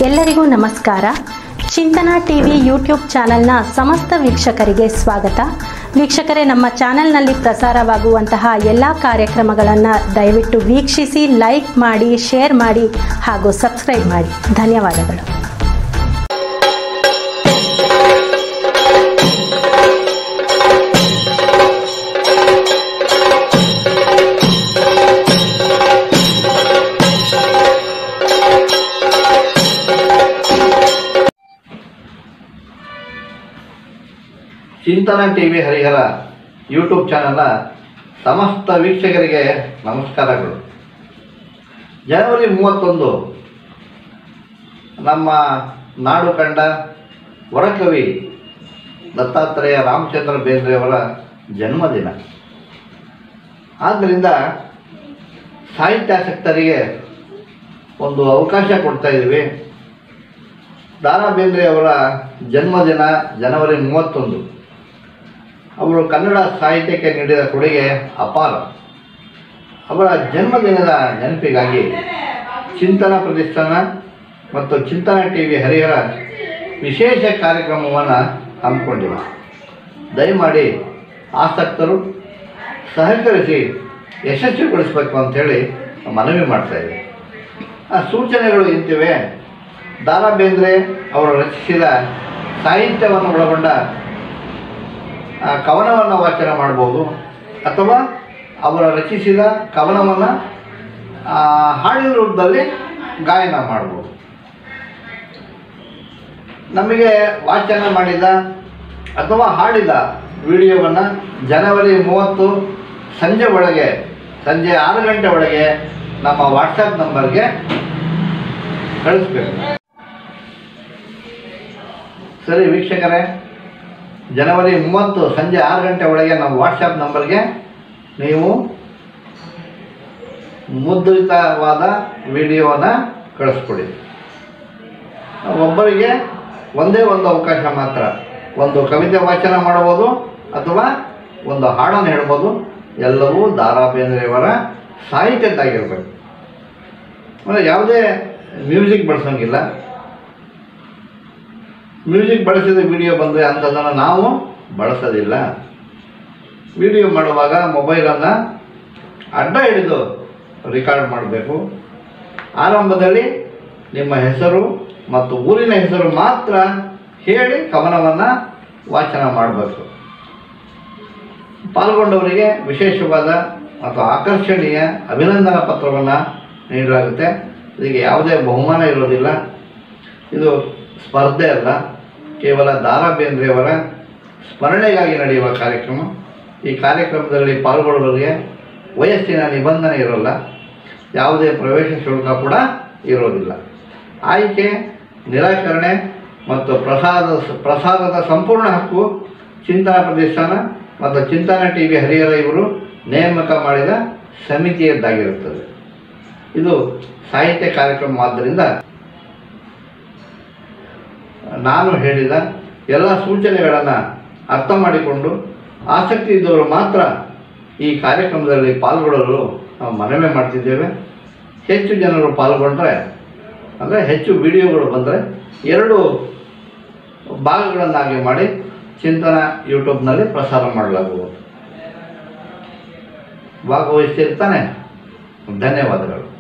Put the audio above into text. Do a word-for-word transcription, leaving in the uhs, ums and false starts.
ಎಲ್ಲರಿಗೂ ನಮಸ್ಕಾರ. ಚಿಂತನಾ TV YouTube ಚಾನೆಲ್ನ ಸಮಸ್ತ ವೀಕ್ಷಕರಿಗೆ ಸ್ವಾಗತ. ವೀಕ್ಷಕರೇ, ನಮ್ಮ ಚಾನೆಲ್ನಲ್ಲಿ ಪ್ರಸಾರವಾಗುವಂತಹ ಎಲ್ಲ ಕಾರ್ಯಕ್ರಮಗಳನ್ನು ದಯವಿಟ್ಟು ವೀಕ್ಷಿಸಿ, ಲೈಕ್ ಮಾಡಿ, ಶೇರ್ ಮಾಡಿ ಹಾಗೂ ಸಬ್ಸ್ಕ್ರೈಬ್ ಮಾಡಿ. ಧನ್ಯವಾದಗಳು. ಚಿಂತನಾ ಟಿವಿ ಹರಿಹರ ಯೂಟ್ಯೂಬ್ ಚಾನೆಲ್ನ ಸಮಸ್ತ ವೀಕ್ಷಕರಿಗೆ ನಮಸ್ಕಾರಗಳು. ಜನವರಿ ಮೂವತ್ತೊಂದು ನಮ್ಮ ನಾಡು ಕಂಡ ವರಕವಿ ದತ್ತಾತ್ರೇಯ ರಾಮಚಂದ್ರ ಬೇಂದ್ರೆಯವರ ಜನ್ಮದಿನ. ಆದ್ದರಿಂದ ಸಾಹಿತ್ಯಾಸಕ್ತರಿಗೆ ಒಂದು ಅವಕಾಶ ಕೊಡ್ತಾ ಇದ್ದೀವಿ. ದಾರಾ ಬೇಂದ್ರೆಯವರ ಜನ್ಮದಿನ ಜನವರಿ ಮೂವತ್ತೊಂದು. ಅವರು ಕನ್ನಡ ಸಾಹಿತ್ಯಕ್ಕೆ ನೀಡಿದ ಕೊಡುಗೆ ಅಪಾರ. ಅವರ ಜನ್ಮದಿನದ ನೆನಪಿಗಾಗಿ ಚಿಂತನಾ ಪ್ರತಿಷ್ಠಾನ ಮತ್ತು ಚಿಂತನಾ ಟಿ ವಿ ಹರಿಹರ ವಿಶೇಷ ಕಾರ್ಯಕ್ರಮವನ್ನು ಹಮ್ಮಿಕೊಂಡಿವೆ. ದಯಮಾಡಿ ಆಸಕ್ತರು ಸಹಕರಿಸಿ ಯಶಸ್ವಿಗೊಳಿಸಬೇಕು ಅಂಥೇಳಿ ಮನವಿ ಮಾಡ್ತಾಯಿದೆ. ಆ ಸೂಚನೆಗಳು ಇಂತಿವೆ. ದಾರಾ ಬೇಂದ್ರೆ ಅವರು ರಚಿಸಿದ ಸಾಹಿತ್ಯವನ್ನು ಒಳಗೊಂಡ ಕವನವನ್ನು ವಾಚನ ಮಾಡ್ಬೋದು, ಅಥವಾ ಅವರು ರಚಿಸಿದ ಕವನವನ್ನು ಹಾಡಿನ ರೂಪದಲ್ಲಿ ಗಾಯನ ಮಾಡ್ಬೋದು. ನಮಗೆ ವಾಚನ ಮಾಡಿದ ಅಥವಾ ಹಾಡಿದ ವಿಡಿಯೋವನ್ನು ಜನವರಿ ಮೂವತ್ತು ಸಂಜೆ ಒಳಗೆ ಸಂಜೆ ಆರು ಗಂಟೆ ಒಳಗೆ ನಮ್ಮ ವಾಟ್ಸಪ್ ನಂಬರ್ಗೆ ಕಳಿಸ್ಬೇಕು. ಸರಿ ವೀಕ್ಷಕರೇ, ಜನವರಿ ಮೂವತ್ತು ಸಂಜೆ ಆರು ಗಂಟೆ ಒಳಗೆ ನಮ್ಮ ವಾಟ್ಸಪ್ ನಂಬರ್ಗೆ ನೀವು ಮುದ್ರಿತವಾದ ವಿಡಿಯೋವನ್ನು ಕಳಿಸ್ಕೊಡಿ. ಒಬ್ಬರಿಗೆ ಒಂದೇ ಒಂದು ಅವಕಾಶ ಮಾತ್ರ. ಒಂದು ಕವಿತೆ ವಾಚನ ಮಾಡ್ಬೋದು ಅಥವಾ ಒಂದು ಹಾಡನ್ನು ಹೇಳ್ಬೋದು. ಎಲ್ಲವೂ ದಾರಾ ಬೇಂದ್ರೆಯವರ ಸಾಹಿತ್ಯದ್ದಾಗಿರ್ಬೇಕು. ಅಂದರೆ ಯಾವುದೇ ಮ್ಯೂಸಿಕ್ ಬಳಸೋಂಗಿಲ್ಲ. ಮ್ಯೂಸಿಕ್ ಬಳಸಿದ ವಿಡಿಯೋ ಬಂದರೆ ಅಂಥದ್ದನ್ನು ನಾವು ಬಳಸೋದಿಲ್ಲ. ವಿಡಿಯೋ ಮಾಡುವಾಗ ಮೊಬೈಲನ್ನು ಅಡ್ಡ ಹಿಡಿದು ರೆಕಾರ್ಡ್ ಮಾಡಬೇಕು. ಆರಂಭದಲ್ಲಿ ನಿಮ್ಮ ಹೆಸರು ಮತ್ತು ಊರಿನ ಹೆಸರು ಮಾತ್ರ ಹೇಳಿ ಕವನವನ್ನು ವಾಚನ ಮಾಡಬೇಕು. ಪಾಲ್ಗೊಂಡವರಿಗೆ ವಿಶೇಷವಾದ ಮತ್ತು ಆಕರ್ಷಣೀಯ ಅಭಿನಂದನಾ ಪತ್ರವನ್ನು ನೀಡಲಾಗುತ್ತೆ. ಇದಕ್ಕೆ ಯಾವುದೇ ಬಹುಮಾನ ಇರೋದಿಲ್ಲ. ಇದು ಸ್ಪರ್ಧೆ ಅಲ್ಲ, ಕೇವಲ ದಾರಾ ಬೇಂದ್ರೆಯವರ ಸ್ಮರಣೆಗಾಗಿ ನಡೆಯುವ ಕಾರ್ಯಕ್ರಮ. ಈ ಕಾರ್ಯಕ್ರಮದಲ್ಲಿ ಪಾಲ್ಗೊಳ್ಳುವವರಿಗೆ ವಯಸ್ಸಿನ ನಿಬಂಧನೆ ಇರೋಲ್ಲ, ಯಾವುದೇ ಪ್ರವೇಶ ಶುಲ್ಕ ಕೂಡ ಇರೋದಿಲ್ಲ. ಆಯ್ಕೆ, ನಿರಾಕರಣೆ ಮತ್ತು ಪ್ರಸಾದ ಪ್ರಸಾದದ ಸಂಪೂರ್ಣ ಹಕ್ಕು ಚಿಂತನಾ ಪ್ರತಿಷ್ಠಾನ ಮತ್ತು ಚಿಂತನಾ ಟಿ ವಿ ಹರಿಹರ ಇವರು ನೇಮಕ ಮಾಡಿದ ಸಮಿತಿಯದ್ದಾಗಿರುತ್ತದೆ. ಇದು ಸಾಹಿತ್ಯ ಕಾರ್ಯಕ್ರಮವಾದ್ದರಿಂದ ನಾನು ಹೇಳಿದ ಎಲ್ಲ ಸೂಚನೆಗಳನ್ನು ಅರ್ಥ ಮಾಡಿಕೊಂಡು ಆಸಕ್ತಿ ಇದ್ದವರು ಮಾತ್ರ ಈ ಕಾರ್ಯಕ್ರಮದಲ್ಲಿ ಪಾಲ್ಗೊಳ್ಳಲು ನಾವು ಮನವಿ ಮಾಡ್ತಿದ್ದೇವೆ. ಹೆಚ್ಚು ಜನರು ಪಾಲ್ಗೊಂಡ್ರೆ, ಅಂದರೆ ಹೆಚ್ಚು ವಿಡಿಯೋಗಳು ಬಂದರೆ ಎರಡು ಭಾಗಗಳನ್ನಾಗಿ ಮಾಡಿ ಚಿಂತನಾ ಯೂಟ್ಯೂಬ್ನಲ್ಲಿ ಪ್ರಸಾರ ಮಾಡಲಾಗುವುದು. ಭಾಗವಹಿಸ್ತಿರ್ತಾನೆ. ಧನ್ಯವಾದಗಳು.